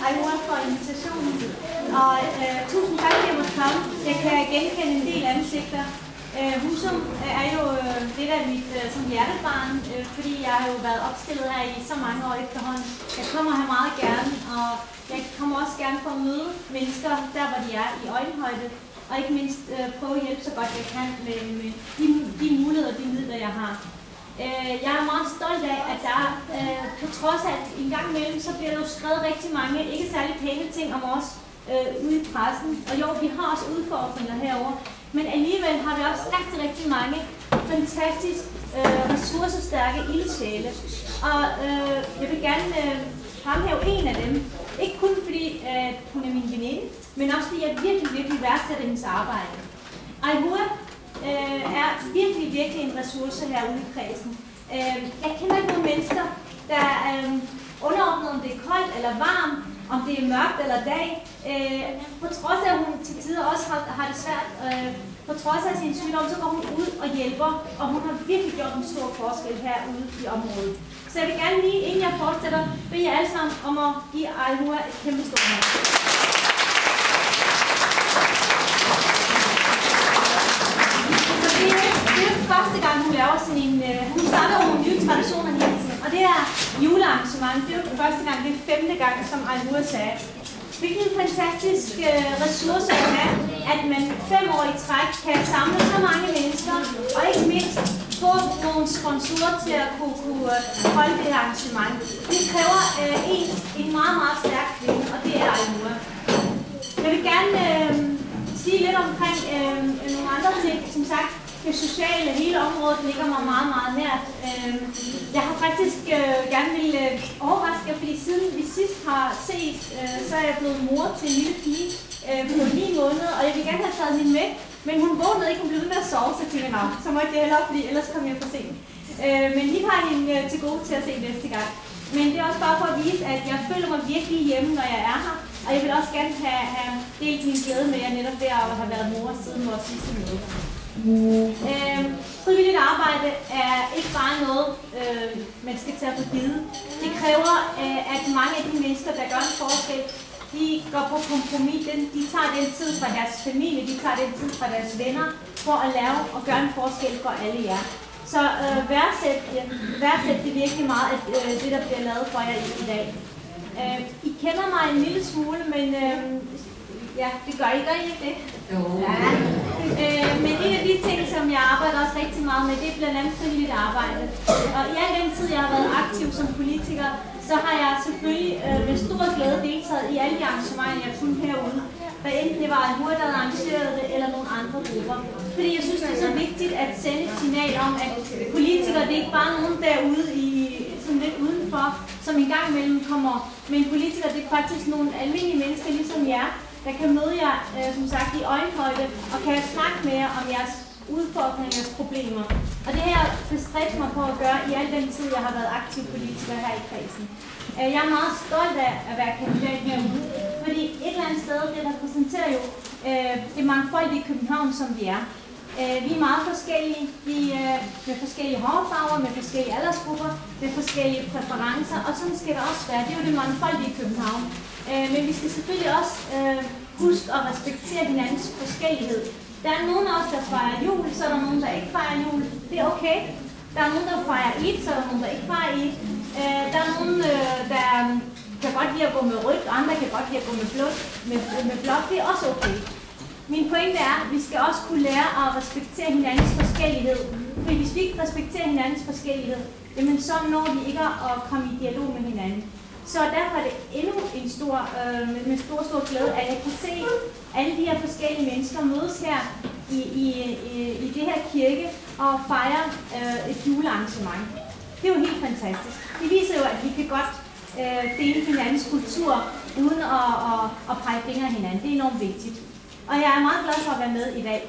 Aihua for invitationen. Og tusind tak, fordi jeg måtte komme. Jeg kan genkende en del ansigter. Husum er jo lidt af mit hjertebarn, fordi jeg har jo været opstillet her i så mange år efterhånden. Jeg kommer her meget gerne, og jeg kommer også gerne for at møde mennesker der, hvor de er i øjenhøjde. Og ikke mindst prøve at hjælpe så godt jeg kan med de muligheder og de midler, jeg har. Jeg er meget stolt af, at der på trods af, at en gang imellem, så bliver der jo skrevet rigtig mange, ikke særlig pæne ting om os ude i pressen. Og jo, vi har også udfordringer herovre. Men alligevel har vi også rigtig mange fantastisk ressourcestærke ildsjæle. Og jeg vil gerne fremhæve en af dem. Ikke kun fordi hun er min veninde, men også fordi jeg virkelig værdsætter hendes arbejde. Aihua er virkelig en ressource herude i kredsen. Jeg kender ikke nogen mennesker, der er underordnet, om det er koldt eller varmt, om det er mørkt eller dag. På trods af, at hun til tider også har det svært, på trods af sin sygdom, så går hun ud og hjælper, og hun har virkelig gjort en stor forskel herude i området. Så jeg vil gerne lige, inden jeg fortsætter, bede jer alle sammen om at give Aihua et kæmpe stort hånd. Det er første gang, hun laver sådan en... Hun starter nogle nye traditioner hele tiden, og det er julearrangement. Det er jo første gang, det er 5. gang, som Aihua sagde. Hvilken fantastisk ressource at have, at man 5 år i træk kan samle så mange mennesker, og ikke mindst få nogle sponsorer til at kunne holde det her arrangement. Det kræver en meget stærk kvinde, og det er Aihua. Jeg vil gerne sige lidt omkring nogle andre ting. Som sagt, det sociale, hele området ligger mig meget nært. Jeg har faktisk gerne ville overraske jer, fordi siden vi sidst har set, så er jeg blevet mor til en lille pige på 9 måneder, og jeg vil gerne have taget hende med, men hun vågnede ikke, hun blev ved med at sove, så tænkte jeg, så må jeg det hellere, fordi ellers kom jeg for sent. Men vi har hende til gode til at se næste gang. Men det er også bare for at vise, at jeg føler mig virkelig hjemme, når jeg er her, og jeg vil også gerne have delt min glæde med jer netop ved at have været mor siden vores sidste møde. Frivilligt arbejde er ikke bare noget, man skal tage for givet. Det kræver, at mange af de mennesker, der gør en forskel, de går på kompromis. De tager den tid fra deres familie, de tager den tid fra deres venner, for at lave og gøre en forskel for alle jer. Så værdsæt det virkelig meget, at det, der bliver lavet for jer i dag. I kender mig en lille smule, men ja, det gør I ikke det? Jo. Ja. Men en af de ting, som jeg arbejder også rigtig meget med, det er blandt andet frivilligt arbejde. Og i al den tid, jeg har været aktiv som politiker, så har jeg selvfølgelig med stor glæde deltaget i alle de arrangementer, jeg kunne herude. Hvad enten det var Aihua, der arrangerede det, eller nogle andre grupper. Fordi jeg synes, det er så vigtigt at sende et signal om, at politikere, det er ikke bare nogen derude sådan lidt udenfor, som en gang imellem kommer. Men politikere, det er faktisk nogle almindelige mennesker, ligesom jer, der kan møde jer, som sagt, i øjenhøjde, og kan snakke med jer om jeres udfordringer, jeres problemer. Og det har jeg bestræbt mig på at gøre i al den tid, jeg har været aktiv politiker her i kredsen. Jeg er meget stolt af at være kandidat herude, fordi et eller andet sted, det repræsenterer jo det mangfoldige København, som vi er. Vi er meget forskellige, med forskellige hårfarver, med forskellige aldersgrupper, med forskellige præferencer, og sådan skal det også være. Det er jo det mangfoldige København. Men vi skal selvfølgelig også huske at respektere hinandens forskellighed. Der er nogen af os, der fejrer jul, så er der nogen, der ikke fejrer jul. Det er okay. Der er nogen, der fejrer Eid, så er der nogen, der ikke fejrer Eid. Der er nogen, der kan godt lide at gå med rødt, og andre kan godt lide at gå med blåt. Det er også okay. Min pointe er, at vi skal også kunne lære at respektere hinandens forskellighed. For hvis vi ikke respekterer hinandens forskellighed, jamen så når vi ikke at komme i dialog med hinanden. Så derfor er det endnu en med stor glæde, at jeg kan se alle de her forskellige mennesker mødes her i det her kirke og fejre et julearrangement. Det er jo helt fantastisk. Det viser jo, at vi kan godt dele hinandens kultur uden at pege fingre af hinanden. Det er enormt vigtigt. Og jeg er meget glad for at være med i dag.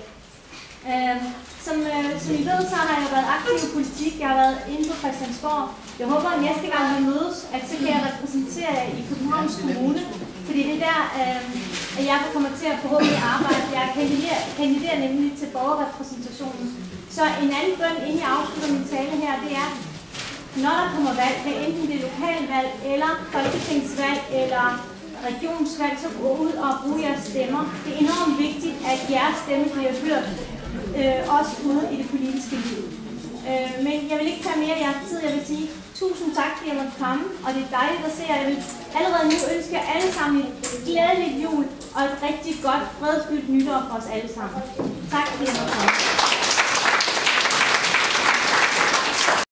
Som I ved, så har jeg været aktiv i politik. Jeg har været inde på Christiansborg. Jeg håber, at næste gang vi mødes, at så kan jeg repræsentere i Københavns Kommune. Fordi det er der, at jeg kommer til at forhåbentlig arbejde. Jeg kandiderer nemlig til borgerrepræsentationen. Så en anden bøn, inden jeg afslutter min tale her, det er, når der kommer valg, hvad enten det er lokalvalg, eller folketingsvalg, eller regionsvalg, så gå ud og bruge jeres stemmer. Det er enormt vigtigt, at jeres stemme bliver hørt, også ude i det politiske liv. Men jeg vil ikke tage mere af jeres tid. Jeg vil sige tusind tak, fordi jeg måtte komme, og det er dejligt at se jer. Jeg vil allerede nu ønske jer alle sammen et glædeligt jul og et rigtig godt, fredfyldt nytår for os alle sammen. Tak, fordi jeg måtte komme.